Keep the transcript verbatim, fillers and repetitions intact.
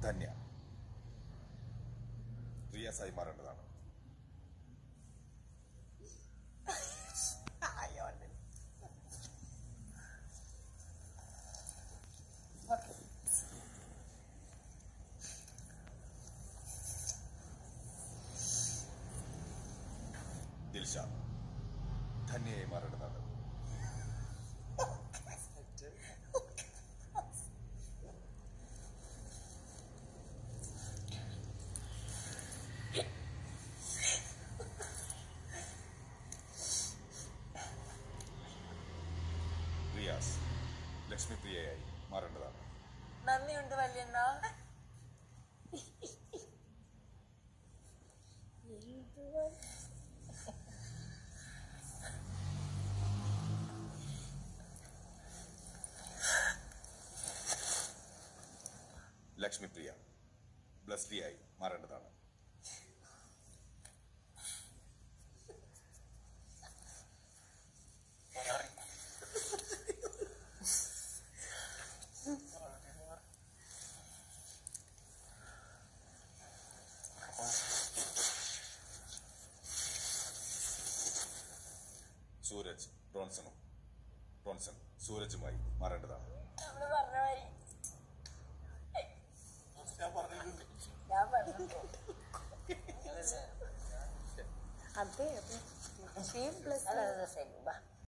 ധന്യ റിയാസായി മാറേണ്ടതാണ്. ദിൽഷ ധന്യയായി മാറേണ്ടതാണ്. റിയാസ് ലക്ഷ്മിപ്രിയയായി മാറേണ്ടതാണ്. നന്ദിയുണ്ട് വല്യണ്ണ. ലക്ഷ്മിപ്രിയ ബ്ലസ്ലിയായി മാറേണ്ടതാണ്. സൂരജ് റോൺസണും റോൺസൺ സൂരജുമായി മാറേണ്ടതാണ്. അതെ അതെ